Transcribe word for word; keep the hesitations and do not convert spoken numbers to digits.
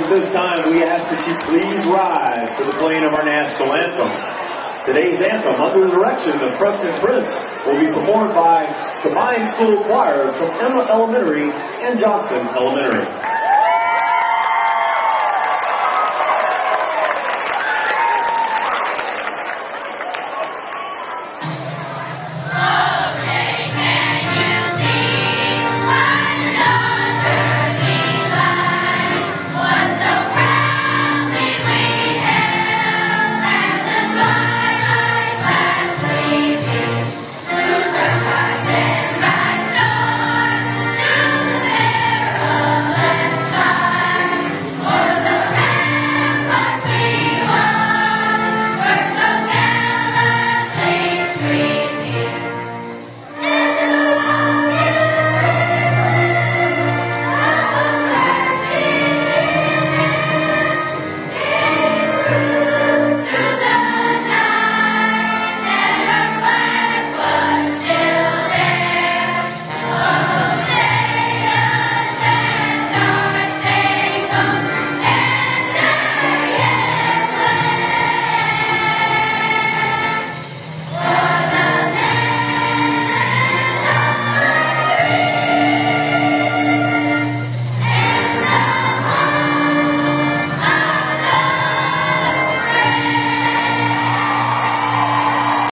at this time, we ask that you please rise for the playing of our national anthem. Today's anthem, under the direction of Preston Prince, will be performed by combined school choirs from Emma Elementary and Johnson Elementary.